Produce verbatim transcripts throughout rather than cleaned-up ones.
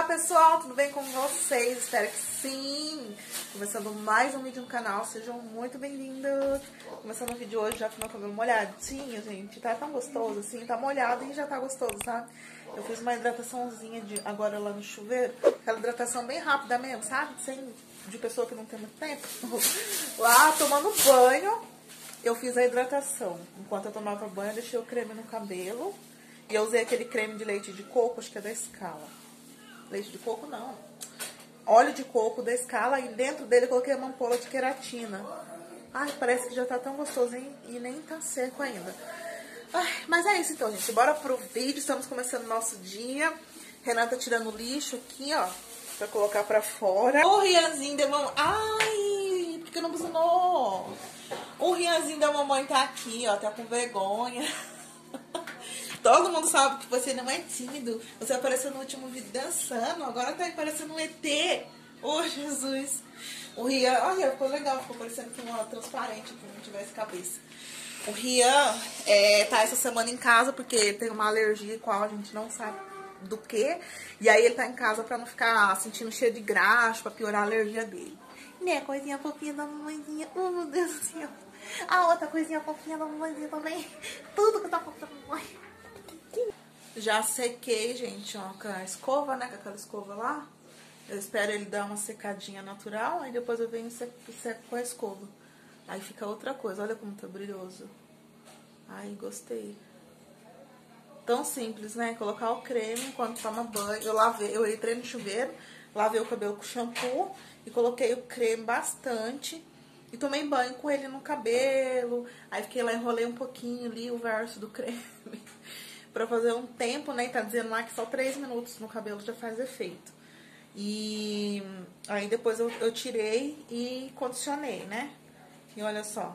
pessoal, tudo bem com vocês? Espero que sim! Começando mais um vídeo no canal, sejam muito bem-vindos! Começando o vídeo hoje já com meu cabelo molhadinho, gente, tá tão gostoso assim, tá molhado e já tá gostoso, sabe? Eu fiz uma hidrataçãozinha de, agora lá no chuveiro, aquela hidratação bem rápida mesmo, sabe? Sem, de pessoa que não tem muito tempo. Lá, tomando banho, eu fiz a hidratação. Enquanto eu tomava banho, eu deixei o creme no cabelo. E eu usei aquele creme de leite de coco, acho que é da Scala. Leite de coco não. Óleo de coco da Scala e dentro dele eu coloquei uma ampola de queratina. Ai, parece que já tá tão gostoso, hein? E nem tá seco ainda. Ai, mas é isso então, gente. Bora pro vídeo. Estamos começando o nosso dia. Renan tá tirando lixo aqui, ó. Pra colocar pra fora. O Rianzinho da mamãe... Ai, por que não buzinou? O Rianzinho da mamãe tá aqui, ó. Tá com vergonha. Todo mundo sabe que você não é tímido. Você apareceu no último vídeo dançando. Agora tá parecendo um E T. Oh, Jesus. O Rian... Olha, ficou legal. Ficou parecendo que uma transparente, que não tivesse cabeça. O Rian é, tá essa semana em casa porque ele tem uma alergia qual a gente não sabe do que. E aí ele tá em casa pra não ficar sentindo cheio de graxa, pra piorar a alergia dele. Né, coisinha fofinha da mamãezinha. Oh, meu Deus do céu. A outra coisinha fofinha da mamãezinha também. Tudo que tá fofo da mamãe. Já sequei, gente, ó, com a escova, né, com aquela escova lá. Eu espero ele dar uma secadinha natural, aí depois eu venho e seco, seco com a escova. Aí fica outra coisa, olha como tá brilhoso. Ai, gostei. Tão simples, né, colocar o creme enquanto toma banho. Eu lavei, eu entrei no chuveiro, lavei o cabelo com shampoo e coloquei o creme bastante. E tomei banho com ele no cabelo, aí fiquei lá, enrolei um pouquinho ali o verso do creme. Pra fazer um tempo, né? Tá dizendo lá que só três minutos no cabelo já faz efeito. E aí depois eu, eu tirei e condicionei, né? E olha só.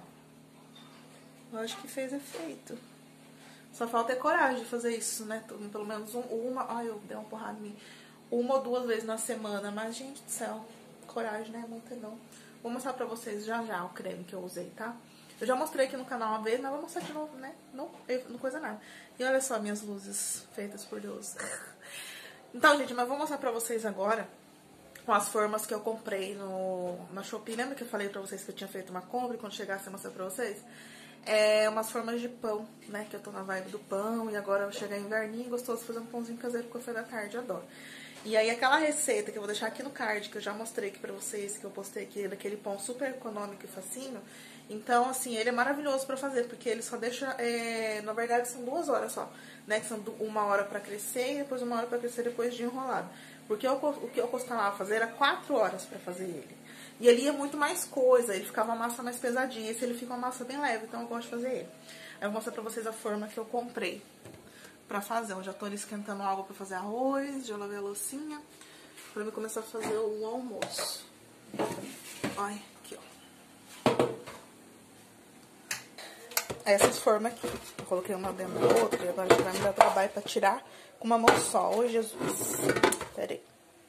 Eu acho que fez efeito. Só falta ter coragem de fazer isso, né? Pelo menos um, uma... Ai, eu dei uma porrada em mim. Uma ou duas vezes na semana. Mas, gente do céu, coragem, né? Muita não. Vou mostrar pra vocês já já o creme que eu usei, tá? Eu já mostrei aqui no canal uma vez, mas vou mostrar de novo, né? Não, não coisa nada. E olha só minhas luzes feitas por Deus. Então, gente, mas vou mostrar pra vocês agora com as formas que eu comprei no, na Shopee. Lembra que eu falei pra vocês que eu tinha feito uma compra e quando chegasse eu mostrar pra vocês? É umas formas de pão, né? Que eu tô na vibe do pão e agora vai chegar inverninho, gostoso fazer um pãozinho caseiro com café da tarde, adoro. E aí aquela receita que eu vou deixar aqui no card, que eu já mostrei aqui pra vocês, que eu postei aqui, daquele pão super econômico e facinho. Então, assim, ele é maravilhoso pra fazer, porque ele só deixa, é, na verdade, são duas horas só, né? Que são uma hora pra crescer e depois uma hora pra crescer depois de enrolado. Porque eu, o que eu costumava fazer era quatro horas pra fazer ele. E ele ia muito mais coisa, ele ficava uma massa mais pesadinha. Esse ele fica uma massa bem leve, então eu gosto de fazer ele. Aí eu vou mostrar pra vocês a forma que eu comprei pra fazer. Eu já tô ali esquentando água pra fazer arroz, já lavei a loucinha, pra mim começar a fazer o almoço. Olha, aqui, ó. Essas formas aqui. Eu coloquei uma dentro da outra e agora vai me dar trabalho pra tirar com uma mão só. Ô, Jesus. Pera aí.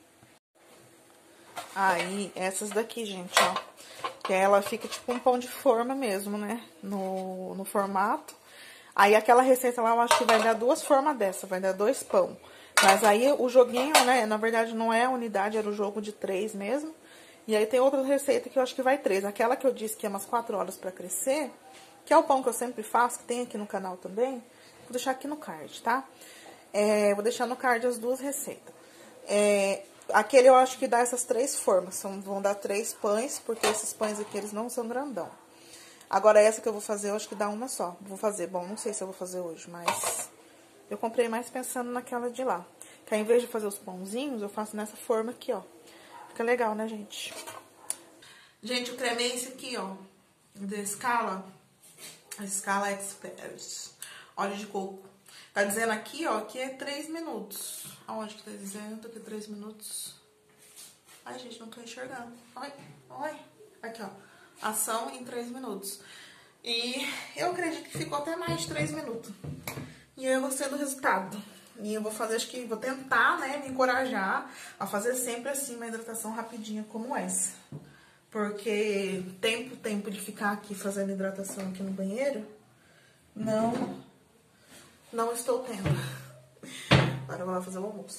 Aí, essas daqui, gente, ó. Que ela fica tipo um pão de forma mesmo, né? No, no formato. Aí, aquela receita lá, eu acho que vai dar duas formas dessa. Vai dar dois pão. Mas aí, o joguinho, né? Na verdade, não é a unidade, era o jogo de três mesmo. E aí, tem outra receita que eu acho que vai três. Aquela que eu disse que é umas quatro horas pra crescer, que é o pão que eu sempre faço, que tem aqui no canal também. Vou deixar aqui no card, tá? É, vou deixar no card as duas receitas. É, aquele eu acho que dá essas três formas. São, vão dar três pães, porque esses pães aqui, eles não são grandão. Agora, essa que eu vou fazer, eu acho que dá uma só. Vou fazer, bom, não sei se eu vou fazer hoje, mas eu comprei mais pensando naquela de lá. Que aí, em vez de fazer os pãozinhos, eu faço nessa forma aqui, ó. Fica legal, né, gente? Gente, o creme é esse aqui, ó. Da Scala. A Scala Express. Óleo de coco. Tá dizendo aqui, ó, que é três minutos. Aonde que tá dizendo que é três minutos? Ai, gente, não tô enxergando. Ai, ai. Aqui, ó. Ação em três minutos. E eu acredito que ficou até mais de três minutos. E eu gostei do resultado. E eu vou fazer, acho que vou tentar, né, me encorajar a fazer sempre assim uma hidratação rapidinha como essa. Porque tempo, tempo de ficar aqui fazendo hidratação aqui no banheiro, não, não estou tendo. Agora eu vou lá fazer o almoço.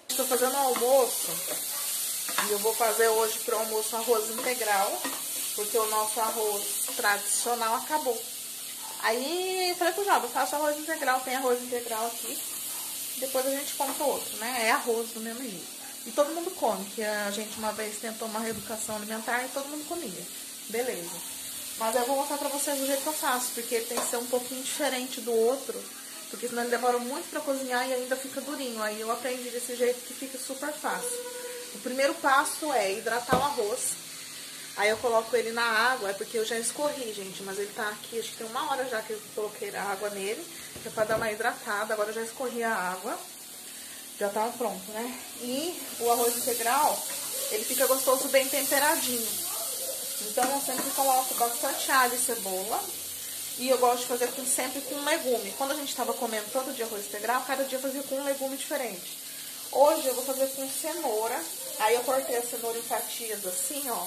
Estou fazendo um almoço e eu vou fazer hoje para o almoço arroz integral, porque o nosso arroz tradicional acabou. Aí eu falei pro Job, eu faço arroz integral, tem arroz integral aqui, depois a gente compra outro, né? É arroz do mesmo jeito. E todo mundo come, que a gente uma vez tentou uma reeducação alimentar e todo mundo comia. Beleza. Mas eu vou mostrar pra vocês o jeito que eu faço, porque ele tem que ser um pouquinho diferente do outro, porque senão ele demora muito pra cozinhar e ainda fica durinho. Aí eu aprendi desse jeito que fica super fácil. O primeiro passo é hidratar o arroz. Aí eu coloco ele na água, é porque eu já escorri, gente, mas ele tá aqui, acho que tem uma hora já que eu coloquei a água nele, que é pra dar uma hidratada. Agora eu já escorri a água, já tá pronto, né? E o arroz integral, ele fica gostoso bem temperadinho. Então eu sempre coloco bastante alho e cebola. E eu gosto de fazer com, sempre com legume. Quando a gente tava comendo todo dia arroz integral, cada dia eu fazia com um legume diferente. Hoje eu vou fazer com cenoura. Aí eu cortei a cenoura em fatias assim, ó.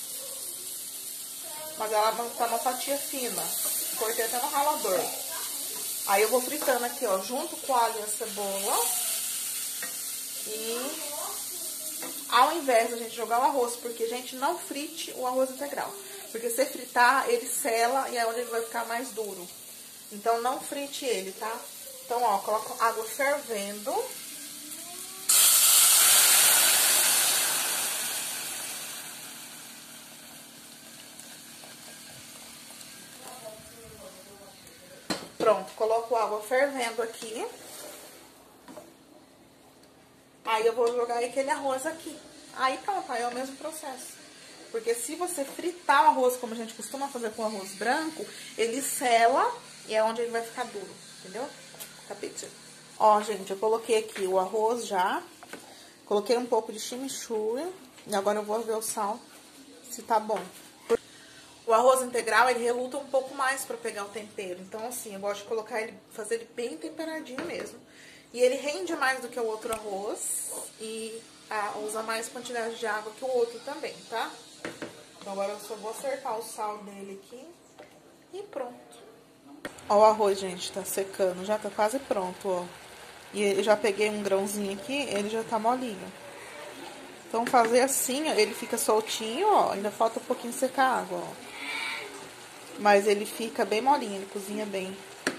Mas ela tá uma fatia fina. Cortei até no ralador. Aí eu vou fritando aqui, ó, junto com o alho e a cebola. E ao invés da gente jogar o arroz, porque, gente, não frite o arroz integral. Porque se fritar, ele sela e é onde ele vai ficar mais duro. Então não frite ele, tá? Então, ó, coloco água fervendo. Pronto, coloco água fervendo aqui. Aí eu vou jogar aquele arroz aqui. Aí pronto, aí é o mesmo processo. Porque se você fritar o arroz, como a gente costuma fazer com arroz branco, ele sela e é onde ele vai ficar duro, entendeu? Capítulo. Ó, gente, eu coloquei aqui o arroz já. Coloquei um pouco de chimichurri. E agora eu vou ver o sal, se tá bom. O arroz integral, ele reluta um pouco mais pra pegar o tempero. Então, assim, eu gosto de colocar ele, fazer ele bem temperadinho mesmo. E ele rende mais do que o outro arroz. E ah, usa mais quantidade de água que o outro também, tá? Então, agora eu só vou acertar o sal dele aqui. E pronto. Ó, o arroz, gente, tá secando. Já tá quase pronto, ó. E eu já peguei um grãozinho aqui, ele já tá molinho. Então, fazer assim, ó, ele fica soltinho, ó. Ainda falta um pouquinho secar a água, ó. Mas ele fica bem molinho, ele cozinha bem.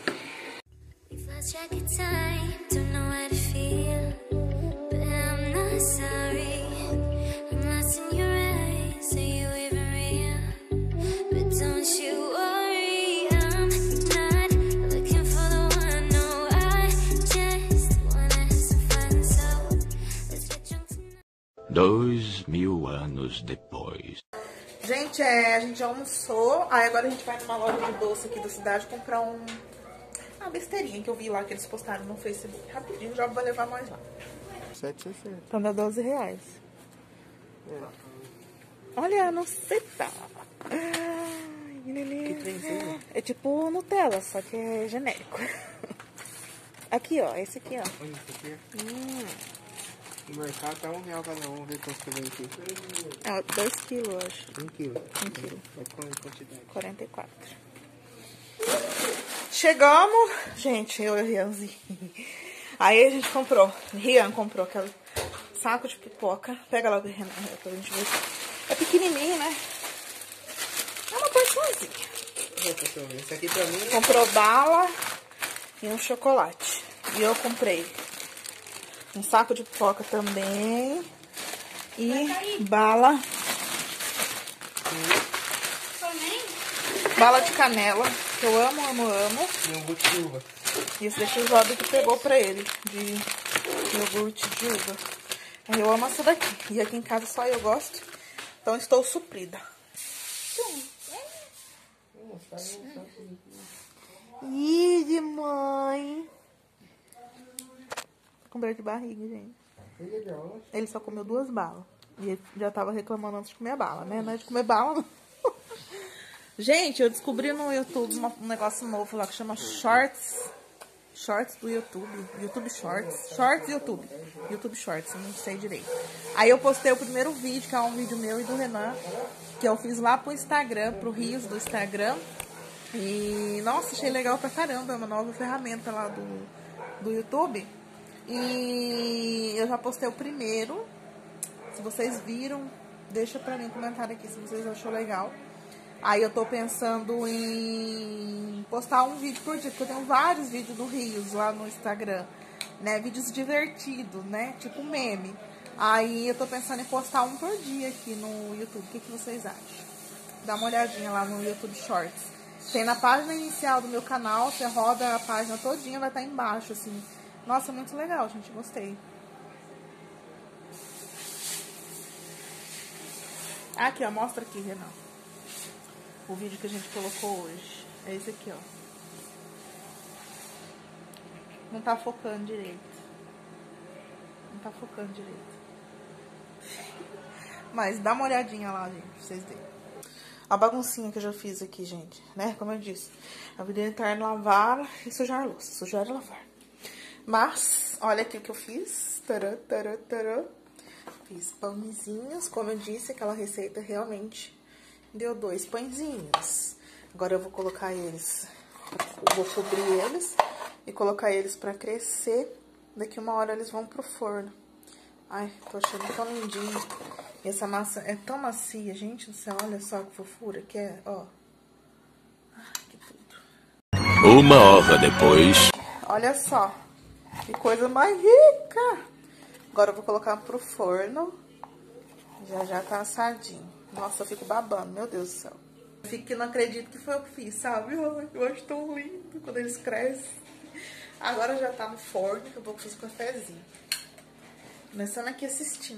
Dois mil anos depois. Gente, é, a gente já almoçou. Aí agora a gente vai numa loja de doce aqui da cidade comprar um... uma besteirinha que eu vi lá que eles postaram no Facebook. Rapidinho, já vou levar nós lá. sete e sessenta. Então dá doze reais. É. Olha, não sei tá. Ai, que delícia. É tipo Nutella, só que é genérico. Aqui, ó, esse aqui, ó. Olha isso aqui. Hum. No mercado tá um real cada um. Vamos ver quanto que vem aqui. É, dois quilos, eu acho. Um quilo. Um quilo. Vai com quantidade. quarenta e quatro. Chegamos. Gente, eu e o Rianzinho. Aí a gente comprou. Rian comprou aquele saco de pipoca. Pega logo, Renan, pra gente ver. É pequenininho, né? É uma porçãozinha. Esse aqui pra mim... Comprou bala e um chocolate. E eu comprei um saco de pipoca também. E bala. Bala de canela, que eu amo, amo, amo. E um bote de uva. Isso daqui o Job que pegou pra ele, de iogurte de uva. Eu amo essa daqui. E aqui em casa só eu gosto. Então estou suprida. Ih, de mãe. Com dor de barriga, gente. Ele só comeu duas balas. E ele já tava reclamando antes de comer a bala, né? Não é de comer bala, não. Gente, eu descobri no YouTube um negócio novo lá que chama Shorts. Shorts do YouTube. YouTube Shorts. Shorts YouTube. YouTube Shorts, não sei direito. Aí eu postei o primeiro vídeo, que é um vídeo meu e do Renan, que eu fiz lá pro Instagram, pro Rios do Instagram. E, nossa, achei legal pra caramba. É uma nova ferramenta lá do, do YouTube. E eu já postei o primeiro. Se vocês viram, deixa pra mim um comentário aqui se vocês achou legal. Aí eu tô pensando em postar um vídeo por dia, porque eu tenho vários vídeos do Rios lá no Instagram, né? Vídeos divertidos, né? Tipo meme. Aí eu tô pensando em postar um por dia aqui no YouTube. O que, que vocês acham? Dá uma olhadinha lá no YouTube Shorts. Tem na página inicial do meu canal, você roda a página todinha, vai estar embaixo, assim. Nossa, muito legal, gente, gostei. Aqui, ó, mostra aqui, Renan. O vídeo que a gente colocou hoje. É esse aqui, ó. Não tá focando direito. Não tá focando direito. Mas dá uma olhadinha lá, gente, pra vocês verem. A baguncinha que eu já fiz aqui, gente, né? Como eu disse, a vida é lavar e sujar a louça. Sujar e lavar. Mas, olha aqui o que eu fiz. Tarã, tarã, tarã. Fiz pãezinhos, como eu disse, aquela receita realmente deu dois pãezinhos. Agora eu vou colocar eles, eu vou cobrir eles e colocar eles pra crescer. Daqui uma hora eles vão pro forno. Ai, tô achando tão lindinho. E essa massa é tão macia, gente do céu, olha só que fofura que é, ó. Ai, que tudo. Uma hora depois. Olha só, que coisa mais rica. Agora eu vou colocar pro forno. Já já tá assadinho. Nossa, eu fico babando, meu Deus do céu. Eu fico que não acredito que foi eu que fiz, sabe? Eu acho tão lindo quando eles crescem. Agora já tá no forno, que eu vou fazer um cafezinho. Começando aqui assistindo.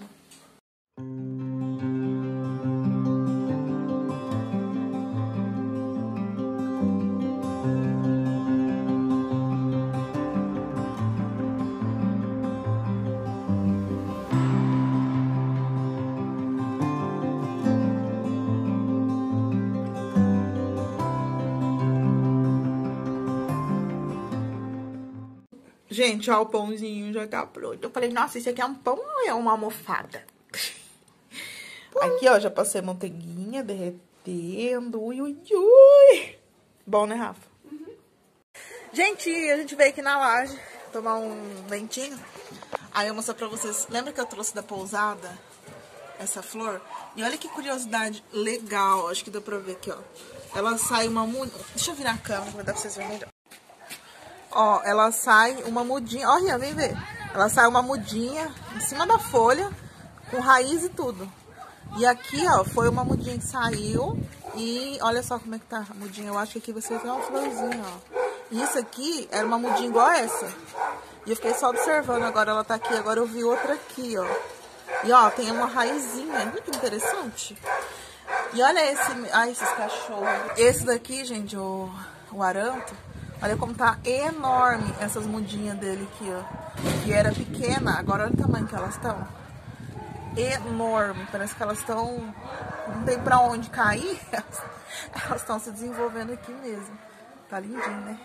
Gente, ó, o pãozinho já tá pronto. Eu falei, nossa, isso aqui é um pão ou é uma almofada? Aqui, ó, já passei a manteiguinha derretendo. Ui, ui, ui. Bom, né, Rafa? Uhum. Gente, a gente veio aqui na laje tomar um ventinho. Aí eu mostro pra vocês. Lembra que eu trouxe da pousada essa flor? E olha que curiosidade legal. Acho que deu pra ver aqui, ó. Ela sai uma... Deixa eu virar a câmera, vai dar pra vocês verem melhor. Ó, ela sai uma mudinha, ó, Rian, vem ver. Ela sai uma mudinha em cima da folha, com raiz e tudo. E aqui, ó, foi uma mudinha que saiu. E olha só como é que tá a mudinha. Eu acho que aqui vai ser até uma florzinha, ó. E isso aqui era uma mudinha igual a essa. E eu fiquei só observando, agora ela tá aqui. Agora eu vi outra aqui, ó. E ó, tem uma raizinha, muito interessante. E olha esse, ai, esses cachorros. Esse daqui, gente, o, o aranto. Olha como tá enorme essas mudinhas dele aqui, ó. Que era pequena, agora olha o tamanho que elas estão. Enorme, parece que elas estão... Não tem pra onde cair. Elas estão se desenvolvendo aqui mesmo. Tá lindinho, né?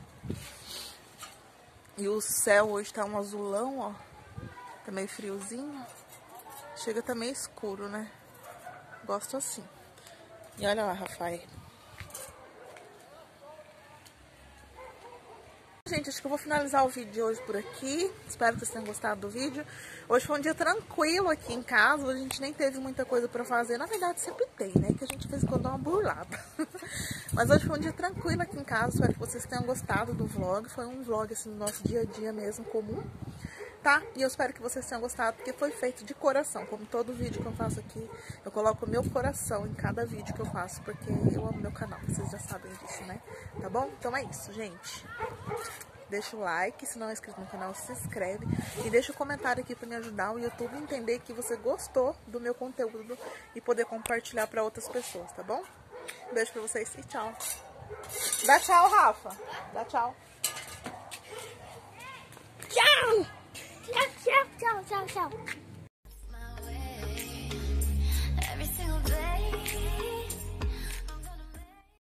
E o céu hoje tá um azulão, ó. Tá meio friozinho. Chega tá meio escuro, né? Gosto assim. E olha lá, Rafael. Gente, acho que eu vou finalizar o vídeo de hoje por aqui. Espero que vocês tenham gostado do vídeo. Hoje foi um dia tranquilo aqui em casa. Hoje a gente nem teve muita coisa pra fazer. Na verdade, sempre tem, né? Que a gente fez quando dá uma burlada. Mas hoje foi um dia tranquilo aqui em casa. Espero que vocês tenham gostado do vlog. Foi um vlog, assim, do nosso dia a dia mesmo, comum. Tá? E eu espero que vocês tenham gostado, porque foi feito de coração. Como todo vídeo que eu faço aqui, eu coloco o meu coração em cada vídeo que eu faço, porque eu amo meu canal, vocês já sabem disso, né? Tá bom? Então é isso, gente. Deixa o like, se não é inscrito no canal, se inscreve. E deixa o um comentário aqui pra me ajudar o YouTube a entender que você gostou do meu conteúdo e poder compartilhar pra outras pessoas, tá bom? Beijo pra vocês e tchau. Dá tchau, Rafa. Dá tchau.